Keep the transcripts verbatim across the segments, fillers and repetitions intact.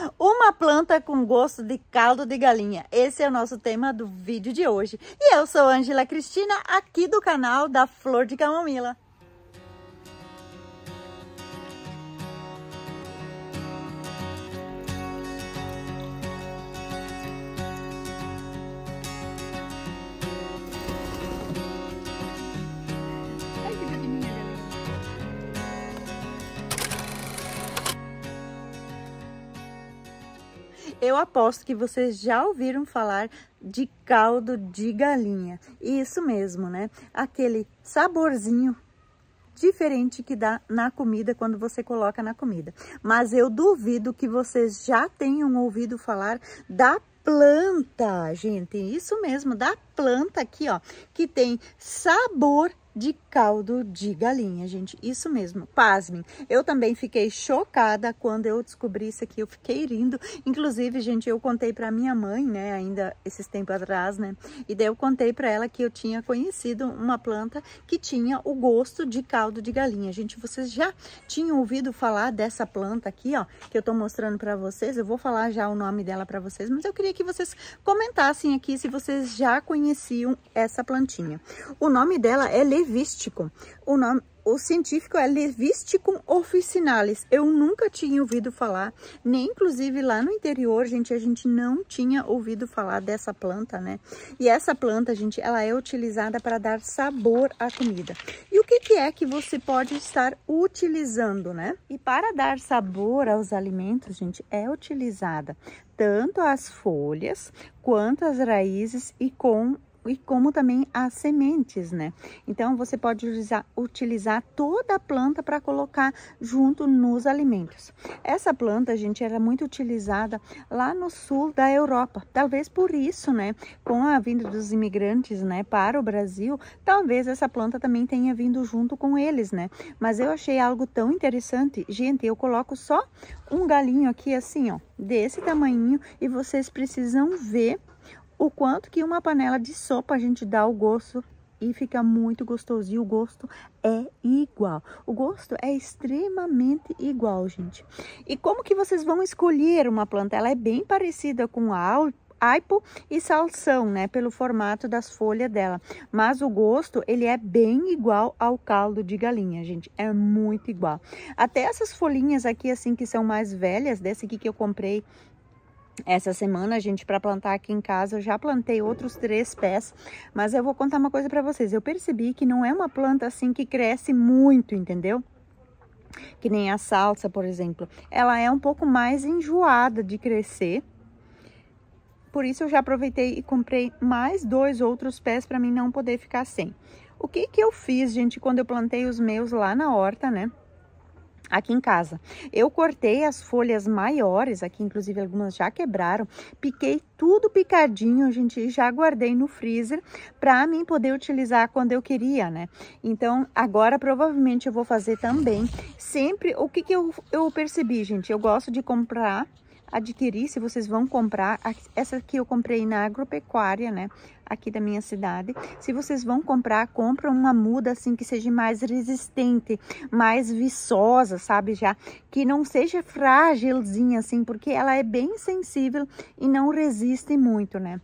Uma planta com gosto de caldo de galinha. Esse é o nosso tema do vídeo de hoje. E eu sou Ângela Cristina, aqui do canal da Flor de Camomila. Eu aposto que vocês já ouviram falar de caldo de galinha. Isso mesmo, né? Aquele saborzinho diferente que dá na comida quando você coloca na comida. Mas eu duvido que vocês já tenham ouvido falar da planta, gente. Isso mesmo, da planta aqui, ó, que tem sabor de caldo de galinha, gente. Isso mesmo, pasmem. Eu também fiquei chocada quando eu descobri isso aqui. Eu fiquei rindo. Inclusive, gente, eu contei para minha mãe, né, ainda esses tempos atrás, né? E daí eu contei para ela que eu tinha conhecido uma planta que tinha o gosto de caldo de galinha. Gente, vocês já tinham ouvido falar dessa planta aqui, ó, que eu tô mostrando para vocês? Eu vou falar já o nome dela para vocês, mas eu queria que vocês comentassem aqui se vocês já conheciam essa plantinha. O nome dela é Levístico. O nome, o científico é Levisticum officinalis. Eu nunca tinha ouvido falar, nem inclusive lá no interior, gente, a gente não tinha ouvido falar dessa planta, né? E essa planta, gente, ela é utilizada para dar sabor à comida. E o que que é que você pode estar utilizando, né? E para dar sabor aos alimentos, gente, é utilizada tanto as folhas quanto as raízes e com e como também as sementes, né? Então, você pode utilizar, utilizar toda a planta para colocar junto nos alimentos. Essa planta, gente, era muito utilizada lá no sul da Europa. Talvez por isso, né? Com a vinda dos imigrantes, né? Para o Brasil, talvez essa planta também tenha vindo junto com eles, né? Mas eu achei algo tão interessante. Gente, eu coloco só um galinho aqui assim, ó, desse tamanhinho, e vocês precisam ver o quanto que uma panela de sopa a gente dá o gosto e fica muito gostoso. E o gosto é igual. O gosto é extremamente igual, gente. E como que vocês vão escolher uma planta? Ela é bem parecida com a aipo e salsão, né? Pelo formato das folhas dela. Mas o gosto, ele é bem igual ao caldo de galinha, gente. É muito igual. Até essas folhinhas aqui, assim, que são mais velhas, dessa aqui que eu comprei essa semana, gente, para plantar aqui em casa. Eu já plantei outros três pés, mas eu vou contar uma coisa para vocês. Eu percebi que não é uma planta assim que cresce muito, entendeu? Que nem a salsa, por exemplo. Ela é um pouco mais enjoada de crescer. Por isso eu já aproveitei e comprei mais dois outros pés para mim não poder ficar sem. O que que eu fiz, gente, quando eu plantei os meus lá na horta, né? Aqui em casa, eu cortei as folhas maiores, aqui inclusive algumas já quebraram, piquei tudo picadinho, gente, e já guardei no freezer para mim poder utilizar quando eu queria, né? Então, agora provavelmente eu vou fazer também. Sempre, o que que eu, eu percebi, gente? Eu gosto de comprar, adquirir, se vocês vão comprar, essa aqui eu comprei na agropecuária, né? Aqui da minha cidade. Se vocês vão comprar, compra uma muda assim que seja mais resistente, mais viçosa, sabe? Já que não seja frágilzinha assim, porque ela é bem sensível e não resiste muito, né?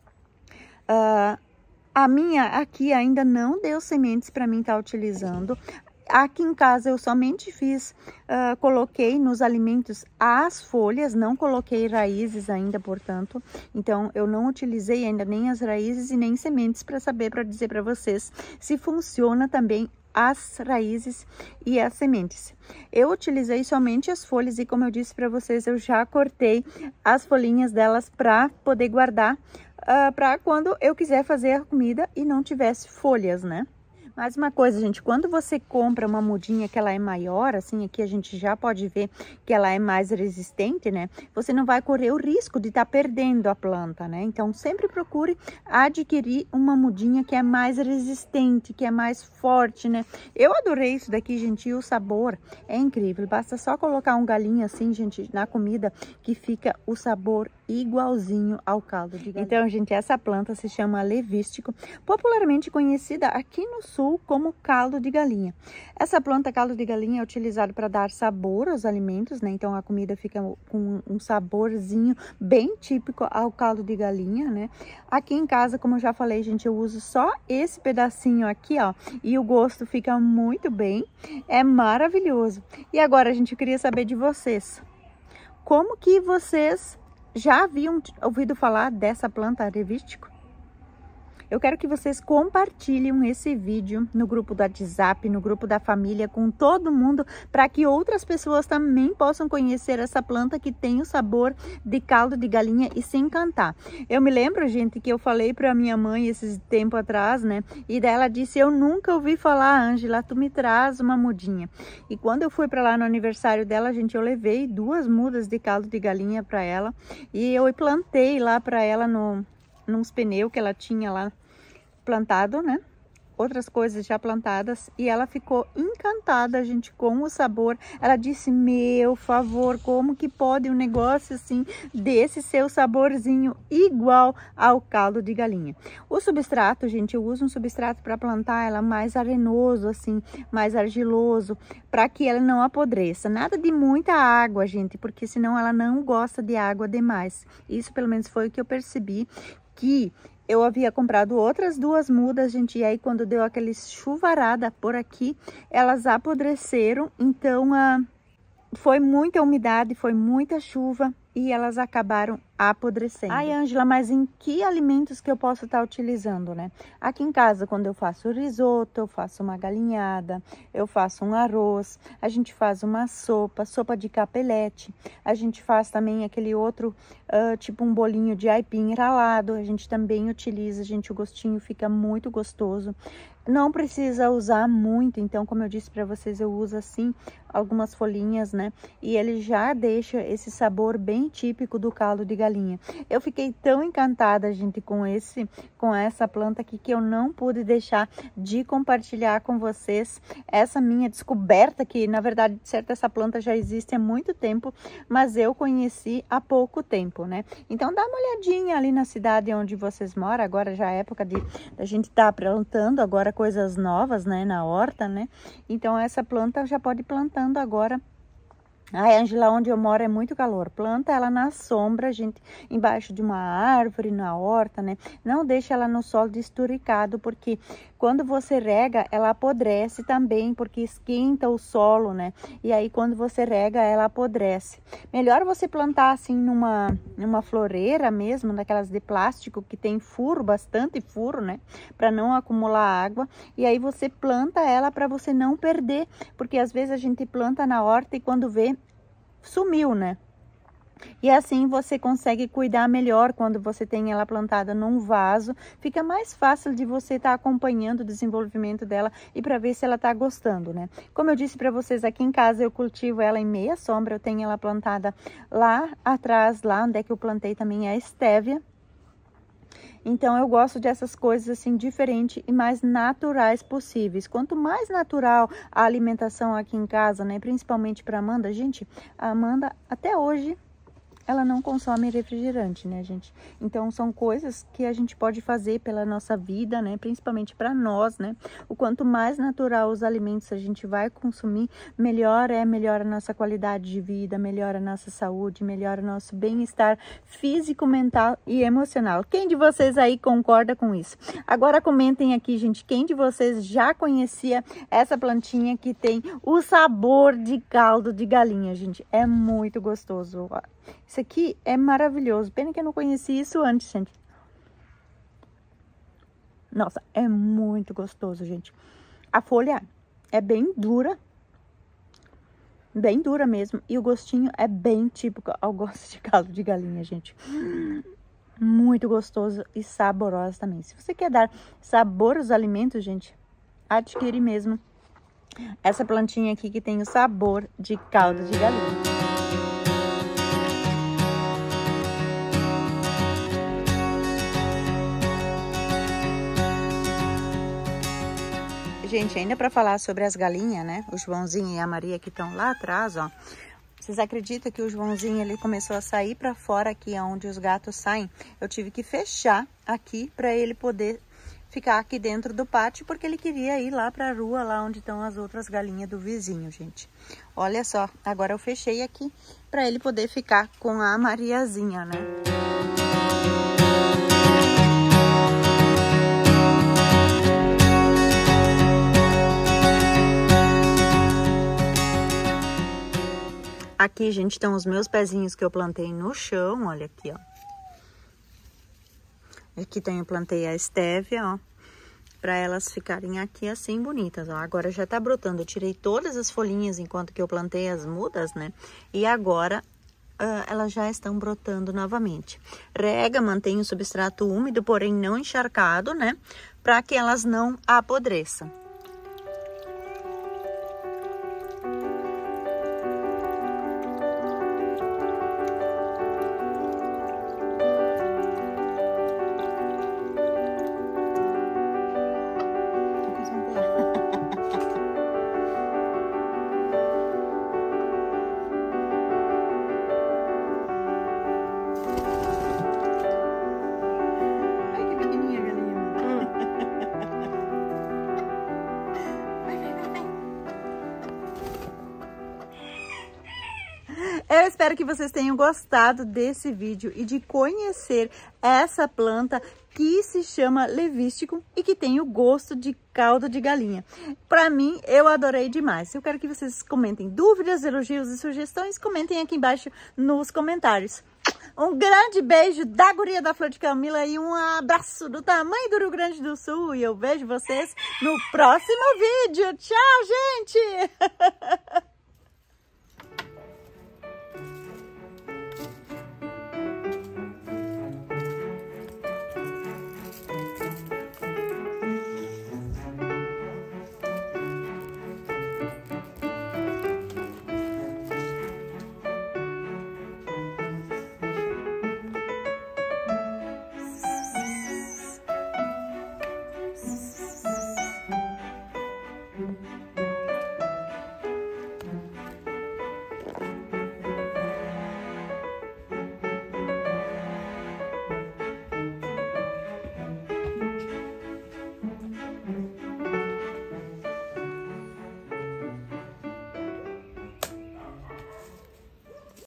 Uh, a minha aqui ainda não deu sementes para mim estar utilizando. Aqui em casa eu somente fiz, uh, coloquei nos alimentos as folhas, não coloquei raízes ainda, portanto. Então, eu não utilizei ainda nem as raízes e nem sementes para saber, para dizer para vocês se funciona também as raízes e as sementes. Eu utilizei somente as folhas e, como eu disse para vocês, eu já cortei as folhinhas delas para poder guardar, uh, para quando eu quiser fazer a comida e não tivesse folhas, né? Mais uma coisa, gente, quando você compra uma mudinha que ela é maior, assim, aqui a gente já pode ver que ela é mais resistente, né? Você não vai correr o risco de estar tá perdendo a planta, né? Então, sempre procure adquirir uma mudinha que é mais resistente, que é mais forte, né? Eu adorei isso daqui, gente, e o sabor é incrível. Basta só colocar um galinho assim, gente, na comida, que fica o sabor igualzinho ao caldo de galinha. Então, gente, essa planta se chama levístico, popularmente conhecida aqui no sul como caldo de galinha. Essa planta, caldo de galinha, é utilizado para dar sabor aos alimentos, né? Então, a comida fica com um saborzinho bem típico ao caldo de galinha, né? Aqui em casa, como eu já falei, gente, eu uso só esse pedacinho aqui, ó, e o gosto fica muito bem, é maravilhoso. E agora, gente, eu queria saber de vocês, como que vocês já haviam ouvido falar dessa planta levístico? Eu quero que vocês compartilhem esse vídeo no grupo do WhatsApp, no grupo da família, com todo mundo, para que outras pessoas também possam conhecer essa planta que tem o sabor de caldo de galinha e se encantar. Eu me lembro, gente, que eu falei para minha mãe esse tempo atrás, né? E dela disse, eu nunca ouvi falar, Ângela, tu me traz uma mudinha. E quando eu fui para lá no aniversário dela, gente, eu levei duas mudas de caldo de galinha para ela. E eu plantei lá para ela no, nos pneus que ela tinha lá plantado, né? Outras coisas já plantadas, e ela ficou encantada, gente, com o sabor. Ela disse, meu favor, como que pode um negócio assim, desse seu saborzinho igual ao caldo de galinha? O substrato, gente, eu uso um substrato para plantar ela mais arenoso, assim, mais argiloso, para que ela não apodreça. Nada de muita água, gente, porque senão ela não gosta de água demais. Isso, pelo menos, foi o que eu percebi, que eu havia comprado outras duas mudas, gente, e aí quando deu aquele chuvarada por aqui, elas apodreceram, então ah, foi muita umidade, foi muita chuva e elas acabaram apodrecendo. Ai, Ângela, mas em que alimentos que eu posso estar utilizando, né? Aqui em casa, quando eu faço risoto, eu faço uma galinhada, eu faço um arroz, a gente faz uma sopa, sopa de capelete, a gente faz também aquele outro, uh, tipo um bolinho de aipim ralado, a gente também utiliza, gente, o gostinho fica muito gostoso. Não precisa usar muito, então, como eu disse para vocês, eu uso assim algumas folhinhas, né? E ele já deixa esse sabor bem típico do caldo de galinha. Eu fiquei tão encantada, gente, com esse, com essa planta aqui, que eu não pude deixar de compartilhar com vocês essa minha descoberta, que na verdade, de certo, essa planta já existe há muito tempo, mas eu conheci há pouco tempo, né? Então, dá uma olhadinha ali na cidade onde vocês moram, agora já é época de a gente estar plantando agora coisas novas, né, na horta, né? Então, essa planta já pode ir plantando agora. Ai, Ângela, onde eu moro é muito calor. Planta ela na sombra, gente, embaixo de uma árvore, na horta, né? Não deixa ela no sol desturicado, porque quando você rega, ela apodrece também, porque esquenta o solo, né? E aí, quando você rega, ela apodrece. Melhor você plantar assim numa, numa floreira mesmo, daquelas de plástico que tem furo, bastante furo, né? Para não acumular água. E aí você planta ela para você não perder, porque às vezes a gente planta na horta e quando vê, sumiu, né? E assim você consegue cuidar melhor quando você tem ela plantada num vaso. Fica mais fácil de você estar tá acompanhando o desenvolvimento dela e para ver se ela tá gostando, né? Como eu disse para vocês, aqui em casa eu cultivo ela em meia sombra. Eu tenho ela plantada lá atrás, lá onde é que eu plantei também a estévia. Então, eu gosto dessas coisas assim, diferentes e mais naturais possíveis. Quanto mais natural a alimentação aqui em casa, né? Principalmente para Amanda. Gente, a Amanda até hoje, ela não consome refrigerante, né, gente? Então, são coisas que a gente pode fazer pela nossa vida, né? Principalmente para nós, né? O quanto mais natural os alimentos a gente vai consumir, melhor é, melhora a nossa qualidade de vida, melhora a nossa saúde, melhora o nosso bem-estar físico, mental e emocional. Quem de vocês aí concorda com isso? Agora comentem aqui, gente, quem de vocês já conhecia essa plantinha que tem o sabor de caldo de galinha, gente? É muito gostoso. Isso aqui é maravilhoso. Pena que eu não conheci isso antes, gente. Nossa, é muito gostoso, gente. A folha é bem dura. Bem dura mesmo. E o gostinho é bem típico ao gosto de caldo de galinha, gente. Muito gostoso e saboroso também. Se você quer dar sabor aos alimentos, gente, adquire mesmo essa plantinha aqui que tem o sabor de caldo de galinha. Gente, ainda para falar sobre as galinhas, né? O Joãozinho e a Maria que estão lá atrás, ó. Vocês acreditam que o Joãozinho, ele começou a sair para fora aqui, onde os gatos saem? Eu tive que fechar aqui para ele poder ficar aqui dentro do pátio, porque ele queria ir lá para a rua, lá onde estão as outras galinhas do vizinho, gente. Olha só, agora eu fechei aqui para ele poder ficar com a Mariazinha, né? Aqui, gente, estão os meus pezinhos que eu plantei no chão, olha aqui, ó. Aqui tem, eu plantei a estévia, ó, para elas ficarem aqui assim bonitas, ó. Agora já tá brotando, eu tirei todas as folhinhas enquanto que eu plantei as mudas, né? E agora uh, elas já estão brotando novamente. Rega, mantém o substrato úmido, porém não encharcado, né? Para que elas não apodreçam. Eu espero que vocês tenham gostado desse vídeo e de conhecer essa planta que se chama levístico e que tem o gosto de caldo de galinha. Para mim, eu adorei demais. Eu quero que vocês comentem dúvidas, elogios e sugestões. Comentem aqui embaixo nos comentários. Um grande beijo da guria da Flor de Camila e um abraço do tamanho do Rio Grande do Sul. E eu vejo vocês no próximo vídeo. Tchau, gente!